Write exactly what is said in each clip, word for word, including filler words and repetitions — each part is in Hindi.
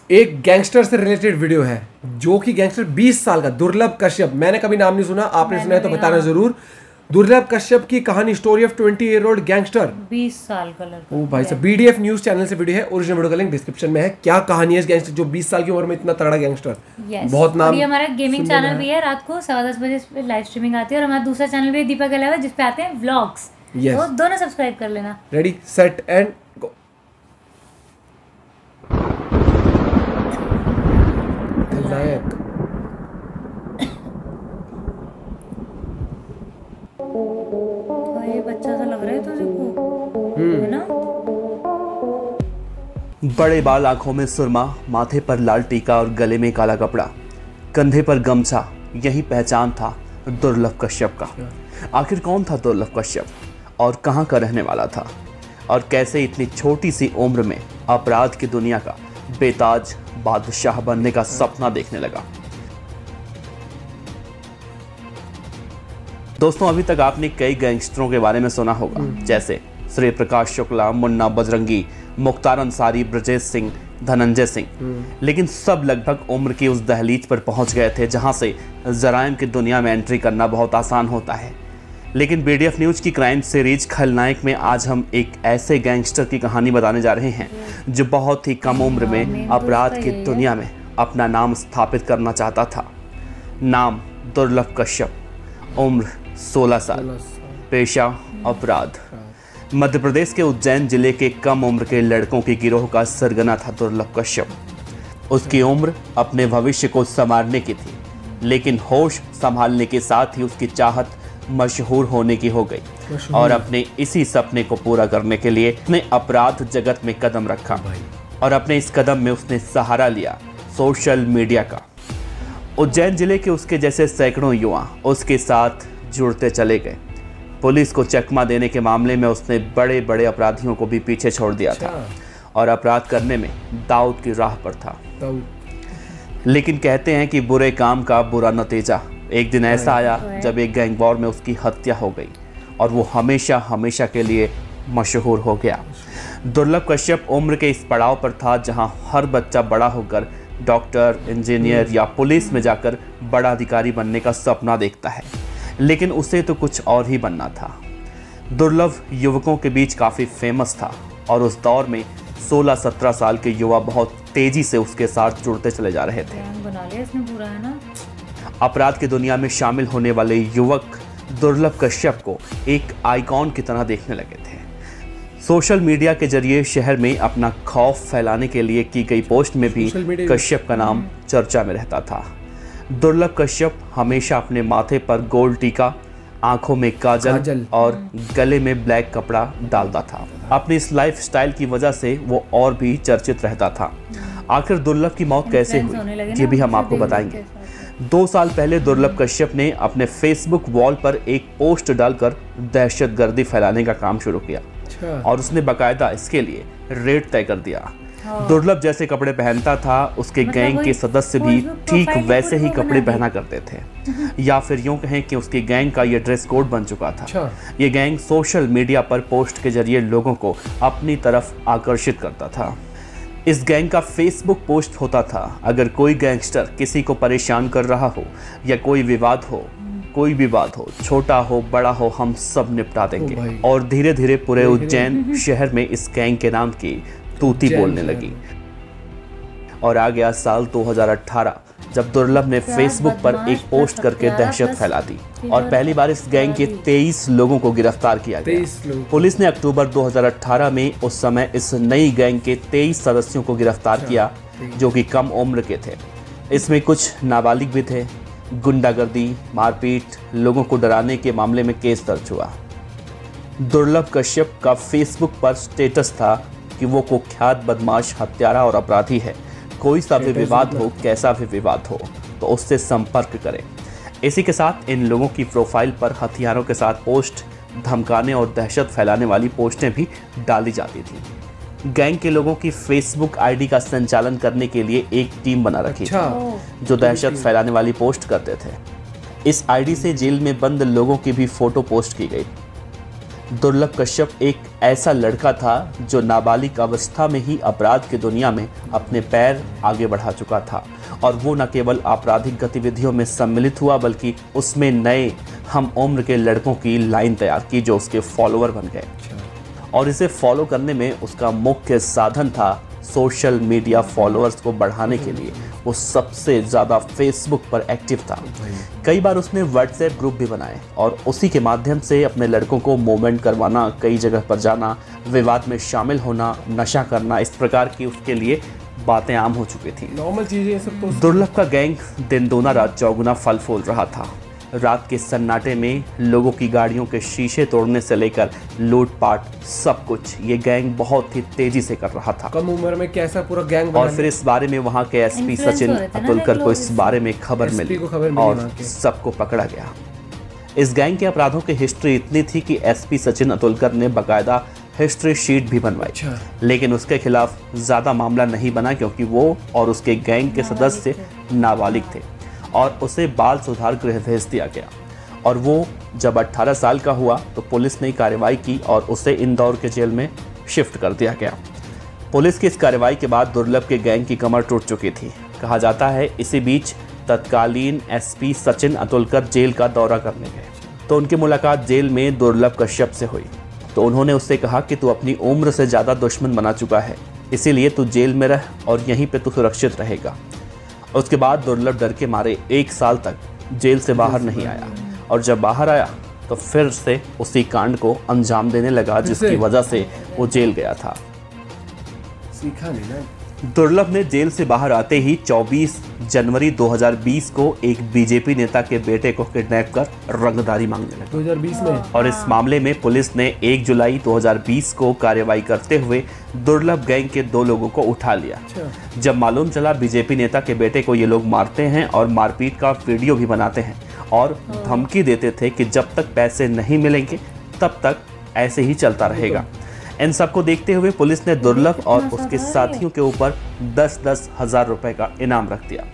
एक गैंगस्टर से रिलेटेड वीडियो है, जो कि गैंगस्टर बीस साल का दुर्लभ कश्यप, मैंने कभी नाम नहीं सुना, आपने सुना है तो बताना जरूर। दुर्लभ कश्यप की कहानी, story of twenty year old gangster, बीस साल का लड़का। ओ भाई साहब, बीडीएफ न्यूज चैनल से वीडियो है, ओरिजिनल वीडियो का लिंक डिस्क्रिप्शन में है। क्या कहानी है इस गैंगस्टर जो बीस साल की उम्र में इतना तगड़ा गैंगस्टर, बहुत नाम। ये हमारा गेमिंग चैनल भी है, रात को सवा दस बजे पे लाइव स्ट्रीमिंग आती है, और हमारा दूसरा चैनल भी है दीपक अलावा, जिस पे आते हैं व्लॉग्स, तो दोनों सब्सक्राइब कर लेना। Ready set and go. ये बच्चा सा लग रहा है तुझे को, है ना? बड़े बाल, आंखों में सुरमा, माथे पर लाल टीका और गले में काला कपड़ा, कंधे पर गमछा, यही पहचान था दुर्लभ कश्यप का। आखिर कौन था दुर्लभ कश्यप और कहां का रहने वाला था, और कैसे इतनी छोटी सी उम्र में अपराध की दुनिया का बेताज बादशाह बनने का सपना देखने लगा। दोस्तों, अभी तक आपने कई गैंगस्टरों के बारे में सुना होगा, जैसे श्री प्रकाश शुक्ला, मुन्ना बजरंगी, मुख्तार अंसारी, ब्रजेश सिंह, धनंजय सिंह, लेकिन सब लगभग उम्र की उस दहलीज पर पहुंच गए थे जहां से जराइम की दुनिया में एंट्री करना बहुत आसान होता है। लेकिन बीडीएफ न्यूज की क्राइम सीरीज खलनायक में आज हम एक ऐसे गैंगस्टर की कहानी बताने जा रहे हैं जो बहुत ही कम उम्र में अपराध की दुनिया में अपना नाम स्थापित करना चाहता था। नाम दुर्लभ कश्यप, उम्र सोलह साल, पेशा अपराध। मध्य प्रदेश के उज्जैन जिले के कम उम्र के लड़कों के गिरोह का सरगना था दुर्लभ कश्यप। उसकी उम्र अपने भविष्य को संवारने की थी, लेकिन होश संभालने के साथ ही उसकी चाहत मशहूर होने की हो गई, और अपने इसी सपने को पूरा करने के लिए उसने अपराध जगत में कदम रखा, और अपने इस कदम में उसने सहारा लिया सोशल मीडिया का। उज्जैन जिले के उसके जैसे सैकड़ों युवा उसके साथ जुड़ते चले गए। पुलिस को चकमा देने के मामले में उसने बड़े बड़े अपराधियों को भी पीछे छोड़ दिया था, और अपराध करने में दाऊद की राह पर था। लेकिन कहते हैं कि बुरे काम का बुरा नतीजा। एक दिन ऐसा आया जब एक गैंग वॉर में उसकी हत्या हो गई, और वो हमेशा हमेशा के लिए मशहूर हो गया। दुर्लभ कश्यप उम्र के इस पड़ाव पर था जहां हर बच्चा बड़ा होकर डॉक्टर, इंजीनियर या पुलिस में जाकर बड़ा अधिकारी बनने का सपना देखता है, लेकिन उसे तो कुछ और ही बनना था। दुर्लभ युवकों के बीच काफ़ी फेमस था, और उस दौर में सोलह सत्रह साल के युवा बहुत तेजी से उसके साथ जुड़ते चले जा रहे थे। बना लिया इसने पूरा, है ना? अपराध की दुनिया में शामिल होने वाले युवक दुर्लभ कश्यप को एक आइकॉन की तरह देखने लगे थे। सोशल मीडिया के जरिए शहर में अपना खौफ फैलाने के लिए की गई पोस्ट में भी कश्यप का नाम चर्चा में रहता था। दुर्लभ कश्यप हमेशा अपने माथे पर गोल्ड टीका, आंखों में काजल, काजल और गले में ब्लैक कपड़ा डालता था। अपनी इस लाइफ स्टाइल की वजह से वो और भी चर्चित रहता था। आखिर दुर्लभ की मौत कैसे हुई, ये भी हम आपको बताएंगे। दो साल पहले दुर्लभ कश्यप ने अपने फेसबुक वॉल पर एक पोस्ट डालकर दहशतगर्दी फैलाने का काम शुरू किया, और उसने बाकायदा इसके लिए रेट तय कर दिया। दुर्लभ जैसे कपड़े पहनता था, उसके गैंग के सदस्य भी ठीक वैसे ही कपड़े पहना करते थे, या फिर यूं कहें कि उसकी गैंग का ये ड्रेस कोड बन चुका था। ये गैंग सोशल मीडिया पर पोस्ट के जरिए लोगों को अपनी तरफ आकर्षित करता था। इस गैंग का फेसबुक पोस्ट होता था, अगर कोई गैंगस्टर किसी को परेशान कर रहा हो या कोई विवाद हो, कोई भी बात हो, छोटा हो बड़ा हो, हम सब निपटा देंगे। और धीरे धीरे पूरे उज्जैन शहर में इस गैंग के नाम की तूती बोलने लगी। और आ गया साल दो हज़ार अठारह, जब दुर्लभ ने फेसबुक पर एक पोस्ट करके दहशत फैला दी, और पहली बार इस गैंग के तेईस लोगों को गिरफ्तार किया गया। पुलिस ने अक्टूबर दो हज़ार अठारह में उस समय इस नई गैंग के तेईस सदस्यों को गिरफ्तार किया, जो कि कम उम्र के थे। इसमें कुछ नाबालिग भी थे। गुंडागर्दी, मारपीट, लोगों को डराने के मामले में केस दर्ज हुआ। दुर्लभ कश्यप का फेसबुक पर स्टेटस था कि वो कुख्यात बदमाश, हत्यारा और अपराधी है। कोई सा भी विवाद हो, कैसा भी विवाद हो, तो उससे संपर्क करें। इसी के साथ इन लोगों की प्रोफाइल पर हथियारों के साथ पोस्ट, धमकाने और दहशत फैलाने वाली पोस्टें भी डाली जाती थी। गैंग के लोगों की फेसबुक आईडी का संचालन करने के लिए एक टीम बना रखी थी, जो दहशत फैलाने वाली पोस्ट करते थे। इस आईडी से जेल में बंद लोगों की भी फोटो पोस्ट की गई। दुर्लभ कश्यप एक ऐसा लड़का था जो नाबालिग अवस्था में ही अपराध की दुनिया में अपने पैर आगे बढ़ा चुका था, और वो न केवल आपराधिक गतिविधियों में सम्मिलित हुआ बल्कि उसमें नए हम उम्र के लड़कों की लाइन तैयार की जो उसके फॉलोअर बन गए। और इसे फॉलो करने में उसका मुख्य साधन था सोशल मीडिया फॉलोअर्स को बढ़ाने के लिए वो सबसे ज़्यादा फेसबुक पर एक्टिव था। कई बार उसने व्हाट्सएप ग्रुप भी बनाए और उसी के माध्यम से अपने लड़कों को मूवमेंट करवाना, कई जगह पर जाना, विवाद में शामिल होना, नशा करना, इस प्रकार की उसके लिए बातें आम हो चुकी थी। नॉर्मल चीज़ें सब तो। दुर्लभ का गैंग दिन दूना रात चौगुना फल फूल रहा था। रात के सन्नाटे में लोगों की गाड़ियों के शीशे तोड़ने से लेकर लूटपाट सब कुछ ये गैंग बहुत ही तेजी से कर रहा था। कम उम्र में कैसा पूरा गैंग और फिर इस बारे में वहाँ के एसपी सचिन अतुलकर को इस बारे में खबर मिली और सबको पकड़ा गया। इस गैंग के अपराधों की हिस्ट्री इतनी थी कि एसपी सचिन अतुलकर ने बाकायदा हिस्ट्री शीट भी बनवाई, लेकिन उसके खिलाफ ज़्यादा मामला नहीं बना क्योंकि वो और उसके गैंग के सदस्य नाबालिग थे और उसे बाल सुधार गृह भेज दिया गया। और वो जब अठारह साल का हुआ तो पुलिस ने कार्रवाई की और उसे इंदौर के जेल में शिफ्ट कर दिया गया। पुलिस की इस कार्रवाई के बाद दुर्लभ के गैंग की कमर टूट चुकी थी। कहा जाता है इसी बीच तत्कालीन एसपी सचिन अतुलकर जेल का दौरा करने गए तो उनकी मुलाकात जेल में दुर्लभ कश्यप से हुई। तो उन्होंने उससे कहा कि तू अपनी उम्र से ज़्यादा दुश्मन बना चुका है, इसीलिए तू जेल में रह और यहीं पे तू सुरक्षित रहेगा। उसके बाद दुर्लभ डर के मारे एक साल तक जेल से बाहर नहीं आया और जब बाहर आया तो फिर से उसी कांड को अंजाम देने लगा जिसकी वजह से वो जेल गया था। सीखा नहीं ना। दुर्लभ ने जेल से बाहर आते ही चौबीस जनवरी दो हज़ार बीस को एक बीजेपी नेता के बेटे को किडनैप कर रंगदारी मांगने लगा दो हज़ार बीस में। और इस मामले में पुलिस ने एक जुलाई दो हज़ार बीस को कार्रवाई करते हुए दुर्लभ गैंग के दो लोगों को उठा लिया। जब मालूम चला बीजेपी नेता के बेटे को ये लोग मारते हैं और मारपीट का वीडियो भी बनाते हैं और धमकी देते थे कि जब तक पैसे नहीं मिलेंगे तब तक ऐसे ही चलता रहेगा। इन सबको देखते हुए पुलिस ने दुर्लभ और उसके साथियों के ऊपर दस दस हजार रुपए का इनाम रख दिया।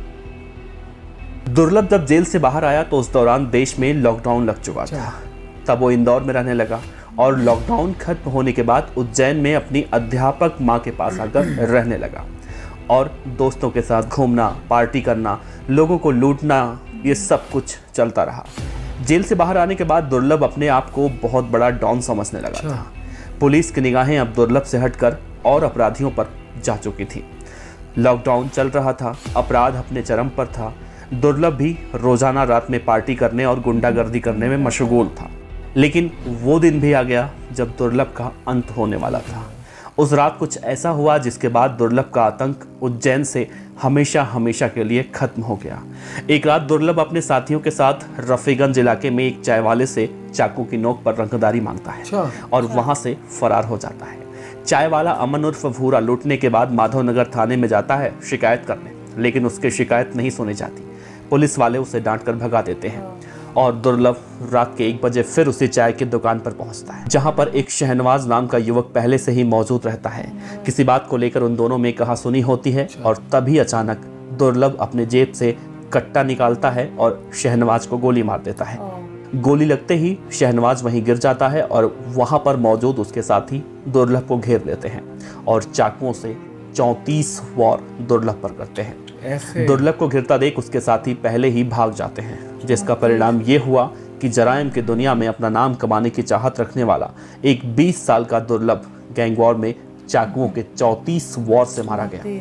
दुर्लभ जब जेल से बाहर आया तो उस दौरान देश में लॉकडाउन लग चुका था। तब वो इंदौर में रहने लगा और लॉकडाउन खत्म होने के बाद उज्जैन में अपनी अध्यापक माँ के पास आकर रहने लगा और दोस्तों के साथ घूमना, पार्टी करना, लोगों को लूटना, ये सब कुछ चलता रहा। जेल से बाहर आने के बाद दुर्लभ अपने आप को बहुत बड़ा डॉन समझने लगा था। पुलिस की निगाहें अब दुर्लभ से हटकर और अपराधियों पर जा चुकी थी। लॉकडाउन चल रहा था, अपराध अपने चरम पर था। दुर्लभ भी रोजाना रात में पार्टी करने और गुंडागर्दी करने में मशगूल था। लेकिन वो दिन भी आ गया जब दुर्लभ का अंत होने वाला था। उस रात कुछ ऐसा हुआ जिसके बाद दुर्लभ का आतंक उज्जैन से हमेशा हमेशा के लिए खत्म हो गया। एक रात दुर्लभ अपने साथियों के साथ रफीगंज इलाके में एक चाय वाले से चाकू की नोक पर रंगदारी मांगता है और वहां से फरार हो जाता है। चाय वाला अमन उर्फ भूरा लूटने के बाद माधवनगर थाने में जाता है शिकायत करने, लेकिन उसकी शिकायत नहीं सुनी जाती। पुलिस वाले उसे डांट कर भगा देते हैं और दुर्लभ रात के एक बजे फिर उसी चाय की दुकान पर पहुंचता है जहां पर एक शहनवाज नाम का युवक पहले से ही मौजूद रहता है। किसी बात को लेकर उन दोनों में कहासुनी होती है और तभी अचानक दुर्लभ अपने जेब से कट्टा निकालता है और शहनवाज को गोली मार देता है। गोली लगते ही शहनवाज वहीं गिर जाता है और वहां पर मौजूद उसके साथी दुर्लभ को घेर लेते हैं और चाकुओं से चौंतीस वार दुर्लभ पर करते हैं। दुर्लभ को घिरता देख उसके साथी पहले ही भाग जाते हैं, जिसका परिणाम ये हुआ कि जराइम की दुनिया में अपना नाम कमाने की चाहत रखने वाला एक बीस साल का दुर्लभ गैंग वॉर में चाकुओं के चौंतीस वार से मारा गया।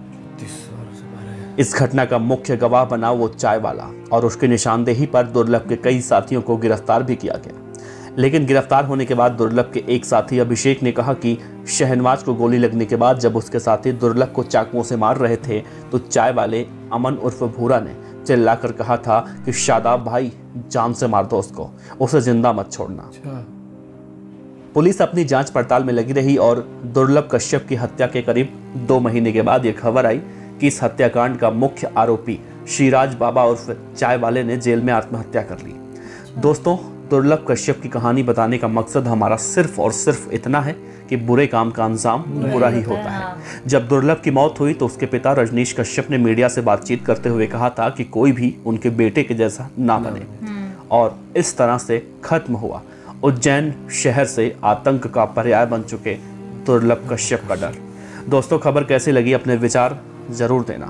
इस घटना का मुख्य गवाह बना वो चाय वाला और उसकी निशानदेही पर दुर्लभ के कई साथियों को गिरफ्तार भी किया गया। लेकिन गिरफ्तार होने के बाद दुर्लभ के एक साथी अभिषेक ने कहा कि शहनवाज को गोली लगने के बाद जब उसके साथी दुर्लभ को चाकुओं से मार रहे थे तो चाय वाले अमन उर्फ भूरा ने चिल्लाकर कहा था कि शादाब भाई जान से मार दो उसको, उसे जिंदा मत छोड़ना। पुलिस अपनी जांच पड़ताल में लगी रही और दुर्लभ कश्यप की हत्या के करीब दो महीने के बाद यह खबर आई कि इस हत्याकांड का मुख्य आरोपी श्रीराज बाबा उर्फ चाय वाले ने जेल में आत्महत्या कर ली। दोस्तों, दुर्लभ कश्यप की कहानी बताने का मकसद हमारा सिर्फ और सिर्फ इतना है कि बुरे काम का अंजाम बुरा ही होता है। जब दुर्लभ की मौत हुई तो उसके पिता रजनीश कश्यप ने मीडिया से बातचीत करते हुए कहा था कि कोई भी उनके बेटे के जैसा ना बने और इस तरह से खत्म हुआ उज्जैन शहर से आतंक का पर्याय बन चुके दुर्लभ कश्यप का डर। दोस्तों, खबर कैसी लगी अपने विचार जरूर देना।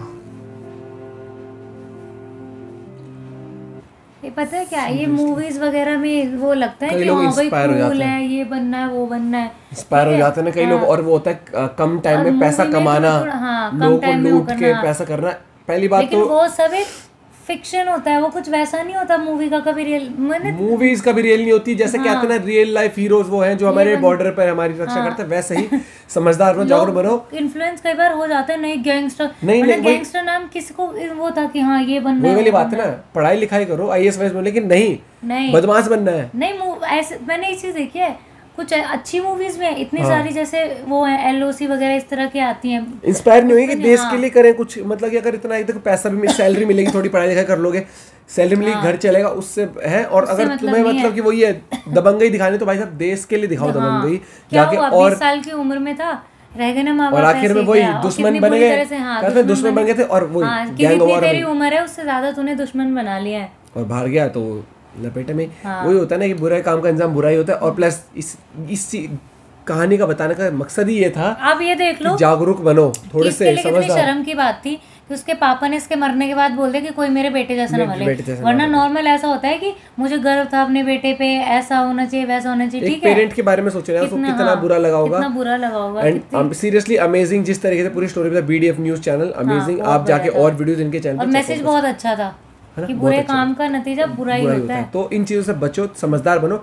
ये पता है क्या, ये मूवीज वगैरह में वो लगता है कई कि लोग हाँ भाई इंस्पायर हो कूल जाते है, ये बनना है वो बनना है, इंस्पायर हो जाते हैं ना कई लोग। और वो होता है अ, कम टाइम और में पैसा movie में कमाना, थोड़ा- हाँ, कम लोगों को time में वो लूट के करना। पैसा करना। पहली बात लेकिन तो वो सब एक फिक्शन होता है, वो कुछ वैसा नहीं होता मूवी का कभी रियल। मैंने मूवीज कभी रियल नहीं होती। जैसे कहते हैं ना रियल लाइफ हीरोज वो हैं जो हमारे बॉर्डर पर हमारी रक्षा करते हैं, वैसे ही समझदार बनो, जागरूक बनो। इन्फ्लुएंस कई बार हो जाता है, नहीं गैंगस्टर, नहीं, नहीं, वही- गैंगस्टर नाम किसी को वो था कि हाँ ये बनना वही है वाली वो बात है ना, पढ़ाई लिखाई करो, आई एस वाईएस बनो, लेकिन नहीं नहीं बदमाश बनना है। नहीं मू- ऐसे मैंने ये चीज देखी है कुछ अच्छी मूवीज में, इतनी सारी जैसे वो है एलओसी वगैरह इस तरह की आती हैं। इंस्पायर नहीं हुई कि देश हाँ। के लिए करें कुछ, मतलब कि अगर इतना एक देखो पैसा भी मिल, सैलरी मिलेगी, थोड़ी पढ़ाई लिखाई कर लोगे, सैलरी मिलेगी, घर चलेगा, उससे है। और उससे अगर मतलब तुम्हें नहीं मतलब है। कि वो ये दबंगई दिखानी, तो भाई साहब देश के लिए दिखाओ दबंगई क्या जाके। हुआ, और बीस साल की उम्र में था, रह गए ना माँ और बाप आखिर में ऐसे वही क्या, और दुश्मन कितनी बन बुरी गए, तरह से, हाँ, कहते हैं दुश्मन बन गए थे, और वो हाँ, कि गैंग जितनी वॉर तेरी में उम्र है उससे ज्यादा तूने दुश्मन बना लिया है। और बाहर गया तो लपेटे में। वही होता है ना कि बुरे काम का अंजाम बुरा ही होता है। और प्लस इस इस कहानी का बताने का मकसद ही ये था, अब ये देख लो, जागरूक बनो, थोड़े इसके से लिए कितनी समझदार। शर्म की बात थी कि उसके पापा ने इसके मरने के बाद बोल दिया कि कोई मेरे बेटे जैसा ना मेरे मरे। बेटे जैसा ना वरना नॉर्मल ऐसा होता है कि मुझे गर्व था अपने बेटे पे, ऐसा होना चाहिए वैसा होना चाहिए, एक ठीक है। पेरेंट के बारे में सोच रहे हैं, उसको कितना- कितना हाँ, बुरा लगा होगा। कितना बुरा लगा होगा। एंड सीरियसली अमेजिंग जिस तरीके से पूरी स्टोरी बता, बीडीएफ न्यूज चैनल अमेजिंग। बहुत आप जाके बढ़िया था। और वीडियोस इनके चैनल और पे मैसेज बहुत अच्छा था कि बुरे काम का नतीजा बुरा ही होता है। तो इन चीजों से बचो, समझदार बनो।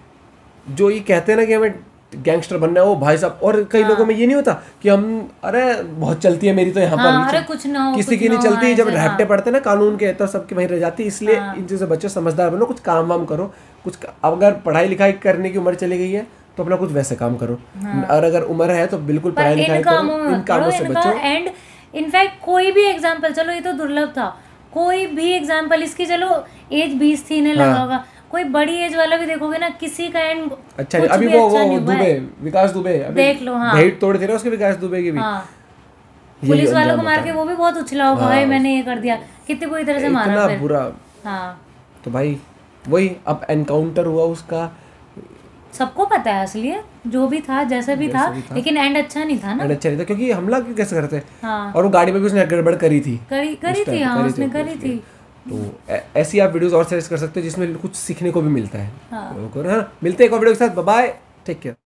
जो ये कहते हैं ना कि हमें गैंगस्टर बनना है, वो भाई साहब। और कई लोगों में ये नहीं होता कि हम अरे बहुत चलती है मेरी तो यहाँ हाँ, पर अरे कुछ ना हो, किसी कुछ की ना नहीं हो, चलती। जब ऐसे, रैपटे हाँ। पड़ते हैं ना कानून के, तब सबकी वहीं रह जाती है। इसलिए इन चीजों से बच्चों, समझदार बनो, कुछ काम वाम करो। कुछ अगर पढ़ाई लिखाई करने की उम्र चली गई है तो अपना कुछ वैसे काम करो। और अगर उम्र है तो बिल्कुल पढ़ाई लिखाई करो, इन कामों से बचो। एंड इनफैक्ट कोई भी एग्जांपल, चलो ये तो दुर्लभ था, कोई भी एग्जांपल इसकी, चलो एज बीस थी इन्हें लगा होगा, कोई बड़ी एज वाला भी देखोगे ना, किसी का एंड अच्छा नहीं। अभी वो वो दुबे, विकास दुबे, अभी देख लो, हाँ, भेड़ तोड़े थे ना उसके, विकास दुबे की भी। हाँ, पुलिस वालों को मार के वो भी बहुत उछला होगा, भाई मैंने ये कर दिया, कितनी बुरी तरह से मारा इतना फिर। बुरा। हाँ, तो भाई वही अब एनकाउंटर हुआ उसका, सबको पता है असलियत जो भी था, जैसा भी था, लेकिन एंड अच्छा नहीं था ना। एंड अच्छा नहीं था क्योंकि हमला क्यों कैसे करते। हाँ, और वो गाड़ी में भी उसने गड़बड़ करी थी, करी करी थी, हाँ उसने करी थी। तो ऐ- ऐसी आप वीडियोस और सजेस्ट कर सकते हो जिसमें कुछ सीखने को भी मिलता है हाँ। लोगों को, है ना। मिलते हैं एक और वीडियो के साथ, बाय बाय, टेक केयर।